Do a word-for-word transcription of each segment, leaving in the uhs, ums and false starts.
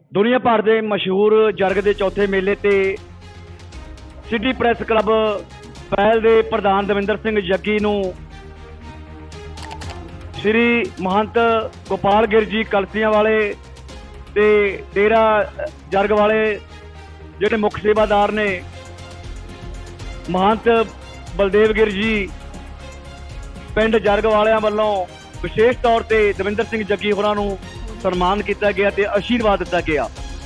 दुनिया भर के मशहूर जरग के चौथे मेले ते सिटी प्रैस क्लब पहल के प्रधान दविंदर सिंह जग्गी नूं श्री महंत गोपाल गिर जी कलसियां वाले ते डेरा जरग वाले जिहड़े मुख सेवादार ने महंत बलदेव गिर जी पिंड जरग वालियां वल्लों विशेष तौर पर दविंदर सिंह जग्गी होरां नूं सन्मान किया गया ते आशीर्वाद दिता गया।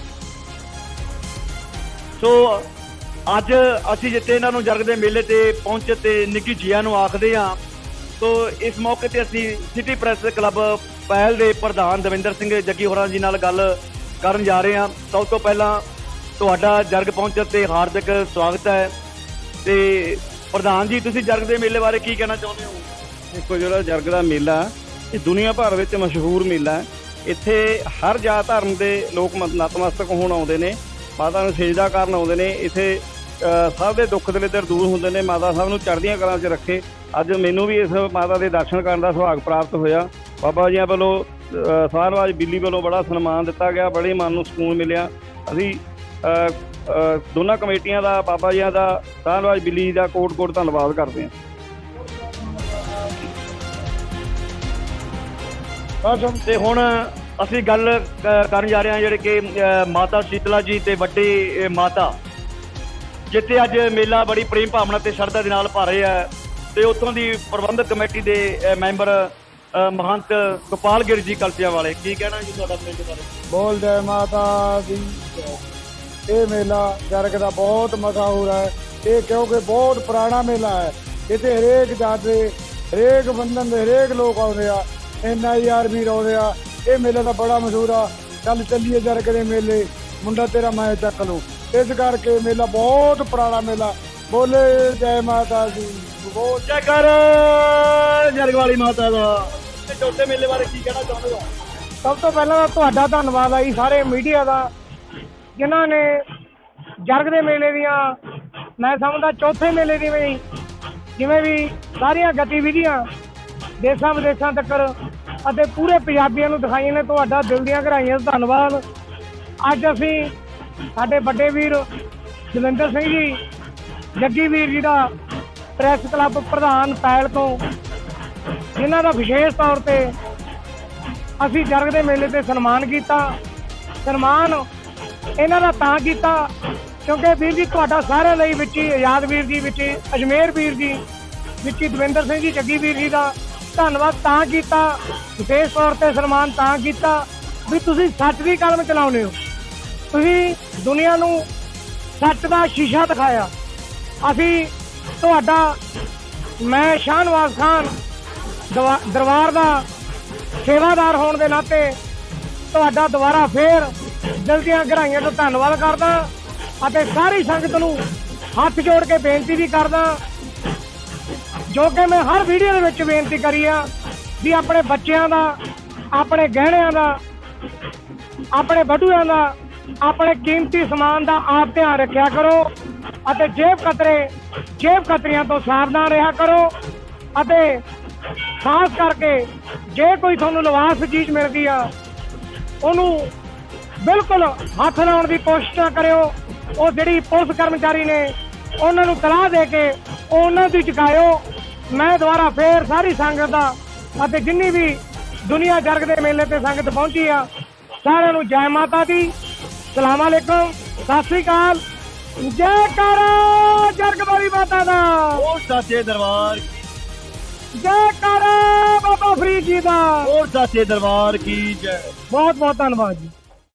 सो अज असी जिते इन्हों जरग के मेले ते पहुंचे ते निकी जिया नूं आखदे हां। तो इस मौके ते असी सिटी प्रैस क्लब पहल के प्रधान दविंदर सिंह जग्गी होरां जी नाल गल करन जा रहे हैं। सब तो पहला तुहाडा जरग पहुंचण ते हार्दिक स्वागत है। ते प्रधान जी तुसीं जरग के मेले बारे की कहना चाहुंदे हो? देखो जो जरग का मेला ये दुनिया भर में मशहूर मेला है। इत्थे हर जात धर्म के लोग नतमस्तक होण आउंदे ने, माता नूं सजदा करन आउंदे ने। इत्थे सब के दुख दलिद्र दूर होंदे ने। माता साहब नूं चढ़दियां कलां च रखे। अज मैनूं भी इस माता के दर्शन करन दा सुभाग प्राप्त होया। बाबा जी वालों सारवाज बिल्ली वालों बड़ा सन्मान दिता गया, बड़े मन नूं सुकून मिलिया। असीं दोनों कमेटियां दा बाबा जी का सारवाज बिल्ली का कोट कोट धन्नवाद करते हैं। ते हुण असीं गल करन जा रहे हैं जिहड़े कि माता शीतला जी ते वड्डी माता जिथे अज मेला बड़ी प्रेम भावना ते श्रद्धा दे नाल भर रहा है। ते उत्थों दी प्रबंधक कमेटी दे मैंबर महंत गोपाल गिर जी कलसियां वाले की कहना जी तुहाडा मेले दे बारे? बोल जय माता दी। ये मेला जरग का बहुत मशहूर है ये, क्योंकि बहुत पुराना मेला है। इतने हरेक जात दे हरेक बंधन दे हरेक लोग आउंदे आ, एन आई आर भी आउंदे आ। ये मेला तो बड़ा मशहूर आ। चल चलिए जरग के मेले, मुंडा तेरा मैं चक लूं। इस करके मेला बहुत पुराना मेला। बोले जय माता दी, बोल जय कर जरग वाली माता दा। चौथे मेले बारे की कहना चाहुंदे हो? सब तो पहला तुहाडा धन्नवाद है सारे मीडिया का, जिन्हों ने जरग के मेले दियां मैं समझदा चौथे मेले दी भी जिवें भी सारियां गतिविधियां देशां विदेशां तक ਅਤੇ पूरे पंजाबियों ਨੂੰ ਦਿਖਾਈਆਂ ਨੇ। ਤੁਹਾਡਾ ਦਿਲ ਦੀਆਂ ਗਹਿਰਾਈਆਂ ਤੋਂ ਧੰਨਵਾਦ। ਅੱਜ ਅਸੀਂ ਸਾਡੇ ਵੱਡੇ ਵੀਰ ਦਵਿੰਦਰ ਸਿੰਘ ਜੀ ਜੱਗੀ ਵੀਰ ਜੀ ਦਾ ਪ੍ਰੈਸ ਕਲੱਬ ਪ੍ਰਧਾਨ ਪੈਲ ਤੋਂ ਜਿਨ੍ਹਾਂ ਦਾ ਵਿਸ਼ੇਸ਼ ਤੌਰ ਤੇ ਅਸੀਂ ਜਰਗ ਦੇ ਮੇਲੇ ਤੇ ਸਨਮਾਨ ਕੀਤਾ। ਸਨਮਾਨ ਇਹਨਾਂ ਦਾ ਤਾਂ ਕੀਤਾ ਕਿਉਂਕਿ ਵੀਰ ਜੀ ਤੁਹਾਡਾ ਸਾਰਿਆਂ ਲਈ ਵਿੱਚ ਹੀ ਆਜ਼ਾਦ ਵੀਰ ਜੀ ਵਿੱਚ ਅਜਮੇਰ ਵੀਰ ਜੀ ਵਿੱਚ ਦਵਿੰਦਰ ਸਿੰਘ ਜੀ ਜੱਗੀ ਵੀਰ ਜੀ ਦਾ ਧੰਨਵਾਦ ਤਾਂ ਕੀਤਾ। ਵਿਸ਼ੇਸ਼ ਤੌਰ ਤੇ ਸਨਮਾਨ ਤਾਂ ਕੀਤਾ ਵੀ ਤੁਸੀਂ ਸੱਚ ਦੀ ਕਲਮ ਚਲਾਉਂਦੇ ਹੋ। ਤੁਸੀਂ ਦੁਨੀਆ ਨੂੰ ਸੱਚ ਦਾ ਸ਼ੀਸ਼ਾ ਦਿਖਾਇਆ। ਅਸੀਂ ਤੁਹਾਡਾ ਮੈਂ ਸ਼ਾਹਨਵਾਜ਼ ਖਾਨ ਦਰਬਾਰ ਦਾ ਸੇਵਾਦਾਰ ਹੋਣ ਦੇ ਨਾਤੇ ਤੁਹਾਡਾ ਦੁਬਾਰਾ ਫੇਰ ਦਿਲ ਦੀਆਂ ਗਹਿਰਾਈਆਂ ਤੋਂ ਧੰਨਵਾਦ ਕਰਦਾ ਅਤੇ ਸਾਰੀ ਸੰਗਤ ਨੂੰ ਹੱਥ ਜੋੜ ਕੇ ਬੇਨਤੀ ਵੀ ਕਰਦਾ जो कि मैं हर वीडियो में बेनती करी आ भी अपने बच्चों का, अपने गहणिया का, अपने बटूआ का, अपने कीमती समान का आप ध्यान रखा करो अते जेब कतरे जेब कतरियां तो सावधान रहा करो। अते खास करके जे कोई थोनू लिबास चीज़ मिल गई आ उन्होंने बिल्कुल हथ लाने की कोशिश ना करो। वो जिहड़ी पुलिस कर्मचारी ने उन्होंने तलाह दे के उन्होंने दी चुकायो। मैं दोबारा फिर सारी संगत का जिन्नी भी दुनिया जरग के मेले ते संगत पहुंची आ सारिਆਂ ਨੂੰ जय माता दी, सलाम अलैकुम, सत श्री अकाल, जय कर जरग वाली माता दा, और साचे दरबार, जय कर बाबा फरीद जी दा, और साचे दरबार की जय। बहुत बहुत धन्यवाद जी।